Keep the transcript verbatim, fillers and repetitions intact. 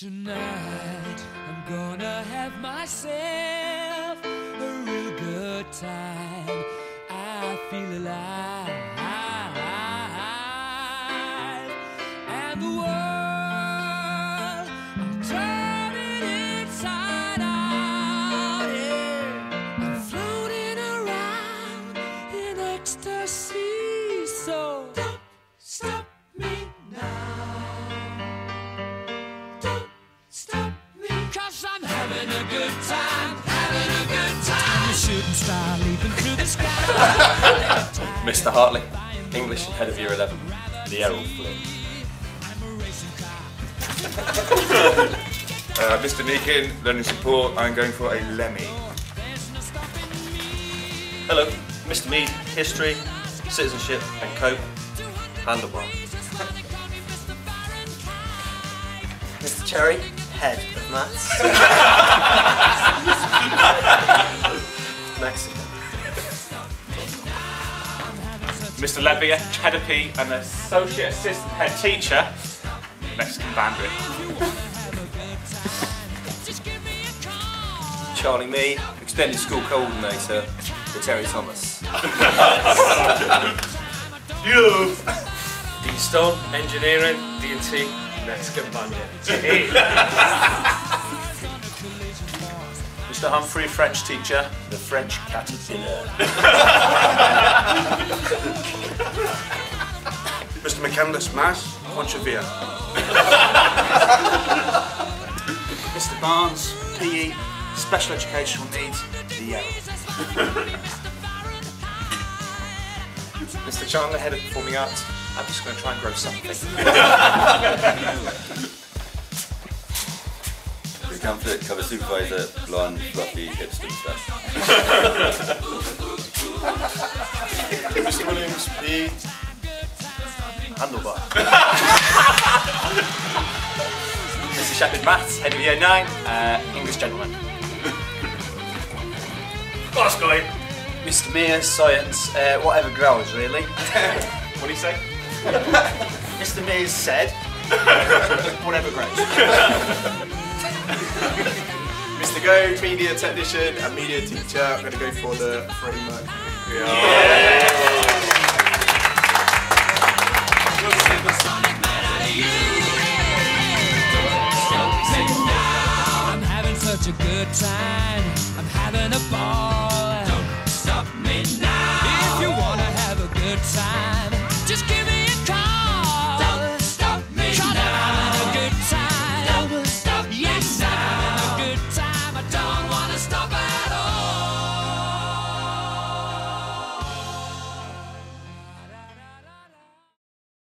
Tonight I'm gonna have myself a real good time. I feel alive, and the world I'm turning inside out. Yeah, I'm floating around in ecstasy. So don't stop me now. I'm having a good time, having a good time. The shooting star leaping through the sky. Mister Hartley, English and head of year eleven, the Errol Flynn. uh, Mister Meakin, learning support, I'm going for a Lemmy. Hello, Mister Mead, history, citizenship and cope, handlebar. Mister Cherry, head of maths. Mexican. Mister Levia, head of P and associate assistant head teacher, Mexican bandit. Charlie Me, extended school coordinator for Terry Thomas. You! Dean Stone, engineering, D and T, Mexican bandit. Mister Humphrey, French teacher, the French caterpillar. Mister McCandless, maths, Pontchavia. Mister Barnes, P E, special educational needs, the Yellow. Mister Chandler, head of performing arts, I'm just going to try and grow something. Mister Comfort, cover supervisor, blonde, fluffy, hipster stuff. Mister Williams, P E, handlebar. Mister Shepherd, maths, head of year nine, uh, English gentleman. Last guy. Mister Mears, science, uh, whatever grows really. What do you say? Mister Mears said, whatever grows. Mister Goad, media technician and media teacher. I'm going to go for the framework. Yeah. I'm having such a good time. I'm having a ball. Don't stop me now. If you wanna have a good time.